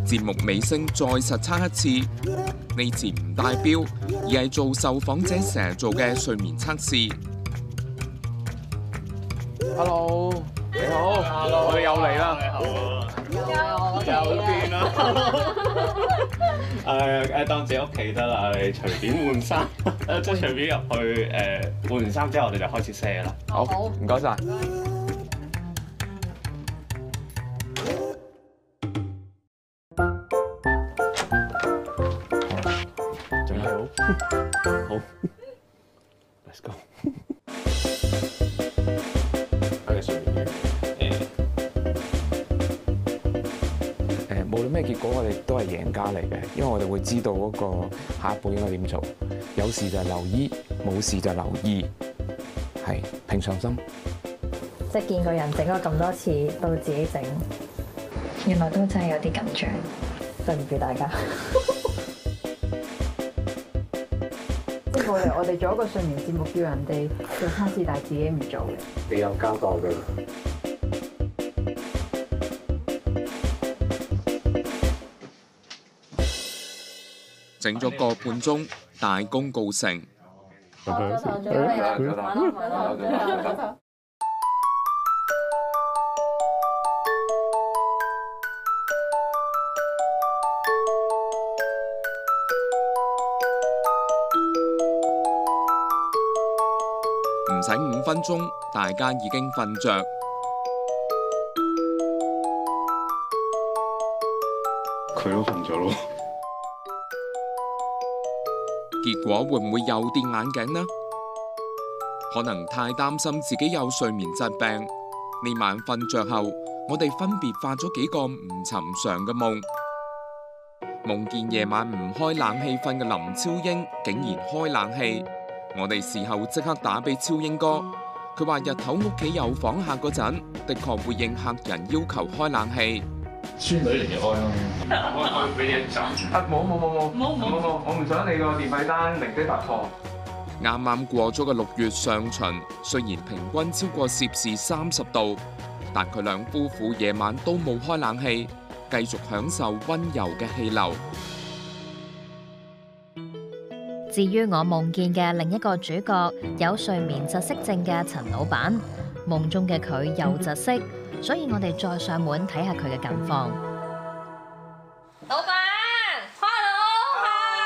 節目尾聲再實測一次，呢次唔帶錶，而係做受訪者成日做嘅睡眠測試。 Hello， 你好， Hello， 我哋又嚟啦， 又變啦。當自己屋企得啦，你隨便換衫，即係隨便入去換完衫之後，我哋就開始卸啦。 好，唔該晒。準備好？好 ，Let's go。無論咩結果，我哋都係贏家嚟嘅，因為我哋會知道嗰個下一步應該點做。有事就留醫，冇事就留意，係平常心。 即係見個人整咗咁多次，到自己整，原來都真係有啲緊張，對唔住大家。即係冇理由我哋做一個睡眠節目，叫人哋做測試，但係自己唔做嘅。 你有交代㗎。 整咗個半鐘，大功告成。唔使5分鐘，大家已經瞓着。 佢都瞓咗咯。 結果會唔會又跌眼鏡呢？可能太擔心自己有睡眠疾病。呢晚瞓着後，我哋分別發咗幾個唔尋常嘅夢。夢見夜晚唔開冷氣瞓嘅林超英竟然開冷氣。我哋事後即刻打俾超英哥，佢話日頭屋企有訪客嗰陣，的確會應客人要求開冷氣。 孫女嚟開咯，開俾你賺。 冇，我唔想你個電費單零舍突破。 啱啱過咗個6月上旬，雖然平均超過攝氏30度，但佢兩夫婦夜晚都冇開冷氣，繼續享受溫柔嘅氣流。 至於我夢見嘅另一個主角，有睡眠窒息症嘅陳老闆，夢中嘅佢又窒息，所以我哋再上門睇下佢嘅近況。老闆 ，Hello，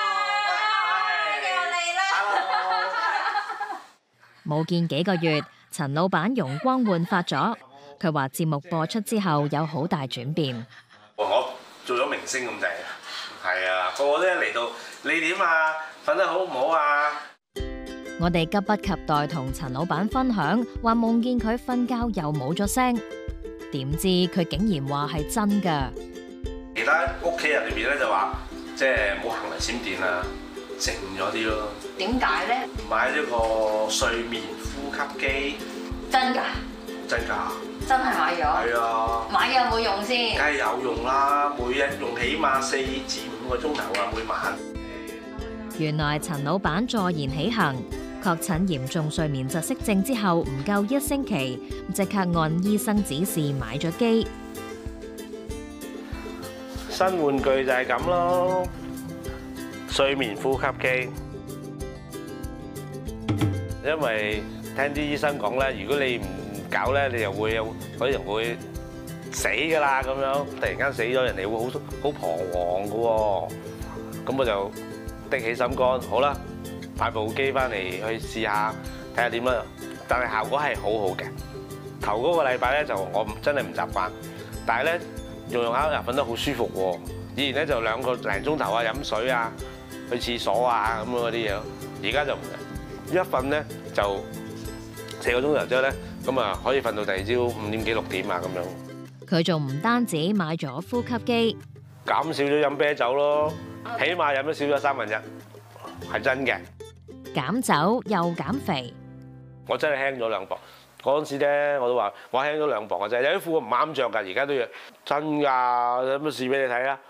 又嚟啦！冇見幾個月，陳老闆容光煥發咗。佢話節目播出之後有好大轉變。 我做咗明星咁滯，係啊，個個都一嚟到，你點啊？瞓得好唔好啊？ 我哋急不及待同陳老闆分享，話夢見佢瞓覺又冇咗聲，點知佢竟然話係真㗎。 其他屋企人裏邊咧就話，即係冇行雷閃電啊，靜咗啲咯。 點解咧？ 買咗個睡眠呼吸機。 真㗎？ 真㗎？ 真係買咗？ 係啊。買有冇用先？ 梗係有用啦，每日用起碼4至5個鐘頭啊，每晚。 原來陳老闆坐言起行，確診嚴重睡眠窒息症之後唔夠1星期，即刻按醫生指示買咗機。 新玩具就係咁咯，睡眠呼吸機。因為聽啲醫生講咧，如果你唔搞咧，你又會有可能會死㗎啦咁樣。突然間死咗，人哋會好彷徨㗎喎。咁我就的起心肝，好啦，買部機翻嚟去試下，睇下點啦。但係效果係好好嘅。頭嗰個禮拜咧就我真係唔習慣，但係咧用下又瞓得好舒服喎。以前咧就2個零鐘頭啊，飲水啊，去廁所啊咁嗰啲嘢，而家就唔係，一瞓咧就4個鐘頭之後咧，咁啊可以瞓到第二朝5點幾6點啊咁樣。 佢仲唔單止買咗呼吸機， 減少咗飲啤酒咯。起碼飲咗少咗1/3，係真嘅。 減酒又減肥， 我真係輕咗2磅。嗰陣時咧，我都話我輕咗2磅嘅啫。有啲褲唔啱着㗎，而家都要真㗎。有乜試俾你睇啊？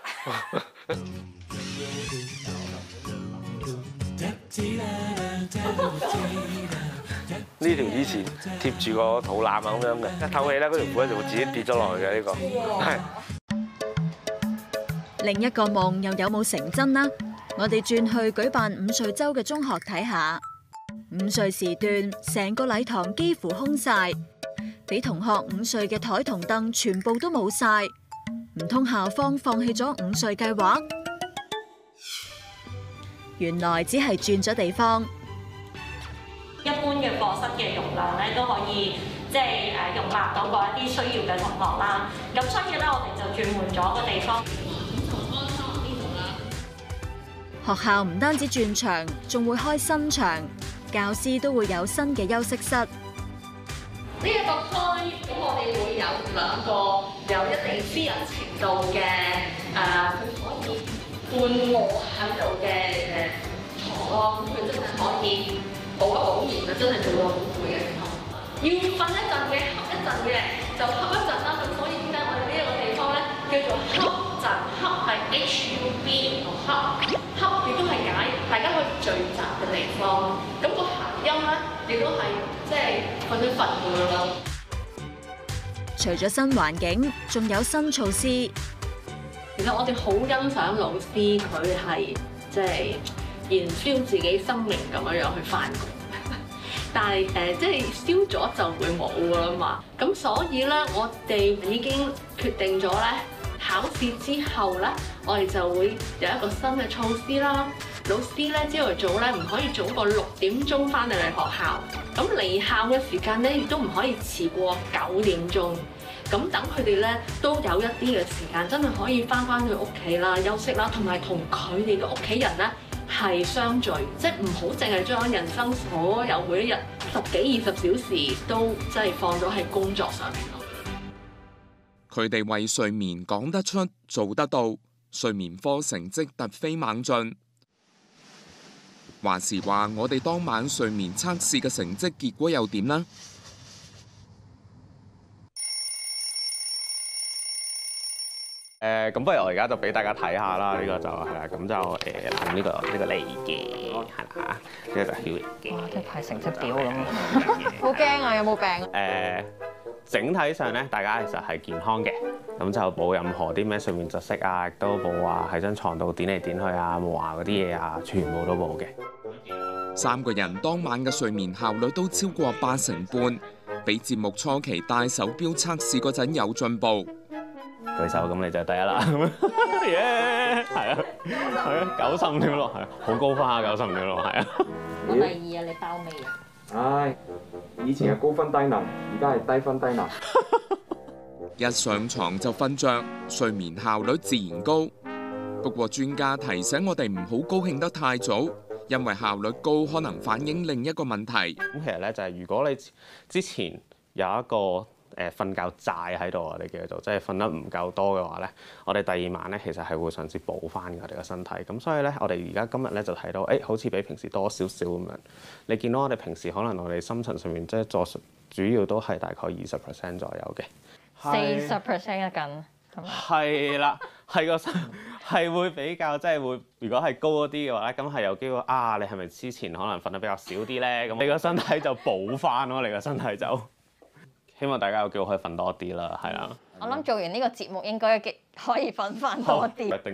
呢條以前貼住個肚腩啊咁樣嘅，一透氣咧，嗰條褲咧就會自己跌咗落去嘅呢個。係。 另一個夢又有冇成真呢？我哋轉去舉辦午睡週嘅中學睇下。午睡時段，成個禮堂幾乎空晒，俾同學午睡嘅台同凳全部都冇晒。唔通校方放棄咗午睡計劃？原來只係轉咗地方。 一般嘅課室嘅容量咧都可以容納到嗰一啲需要嘅同學啦。咁所以咧，我哋就轉換咗個地方。 學校唔單止轉場，仲會開新場，教師都會有新嘅休息室。 呢一個區，咁我哋會有2個有一定私人程度嘅佢可以半臥喺度嘅床咯，佢真係可以保一保眠啊！真係做到好攰嘅時候，要瞓一陣嘅，瞌一陣嘅，就瞌一陣啦。咁所以點解我哋呢一個地方咧叫做瞌陣？瞌係 HUB 同瞌亦都係解大家可以聚集嘅地方。咁個諧音咧，亦都係瞓一瞓咁樣咯。 除咗新環境，仲有新措施。 其實我哋好欣賞老師，佢係燃燒自己生命咁樣去返工，但係燒咗就會冇㗎啦嘛。咁所以咧，我哋已經決定咗咧，考試之後咧，我哋就會有一個新嘅措施啦。老師咧朝頭早咧唔可以早過6點鐘翻到嚟學校，咁離校嘅時間咧亦都唔可以遲過9點鐘。咁等佢哋咧都有一啲嘅時間，真係可以翻去屋企啦、休息啦，同埋同佢哋嘅屋企人咧係相聚，唔好淨係將人生所有每一日10幾20小時都放咗喺工作上面咯。 佢哋為睡眠講得出、做得到，睡眠科成績突飛猛進。話時話，我哋當晚睡眠測試嘅成績結果又點呢？ 咁不如我而家就俾大家睇下啦，呢個就係啦，咁就用呢個嚟嘅，係啦，呢個就係嚟嘅。 哇！即係排成績表咁啊！ 好驚啊！有冇病？ 整體上咧，大家其實係健康嘅，咁就冇任何啲咩睡眠窒息啊，亦都冇話喺張床度點嚟點去啊，冇話嗰啲嘢啊，全部都冇嘅。 3個人當晚嘅睡眠效率都超過85%，比節目初期戴手錶測試嗰陣有進步。 舉手咁你就第一啦，耶！係啊，95.6係啊，好高分啊，95.6係啊。 我第2啊，你包尾啊？ 唉，以前係高分低能，而家係低分低能。 一上床就瞓着，睡眠效率自然高。不過專家提醒我哋唔好高興得太早，因為效率高可能反映另一個問題。 咁其實咧就係如果你之前有一個瞓覺債喺度，我哋叫做即係瞓得唔夠多嘅話咧，我哋第2晚咧其實係會嘗試補翻我哋個身體。咁所以咧，我哋而家今日咧就睇到，好似比平時多少少咁樣。你見到我哋平時可能我哋深層上面即係做主要都係大概20% 左右嘅 ，40%一斤。 係啦，係會比較即係會，如果係高嗰啲嘅話咧，咁係有機會啊！你係咪之前可能瞓得比較少啲咧？咁你個身體就補翻咯，你個身體就希望大家有機會可以瞓多啲啦，係啊。 我諗做完呢個節目應該可以瞓翻多啲。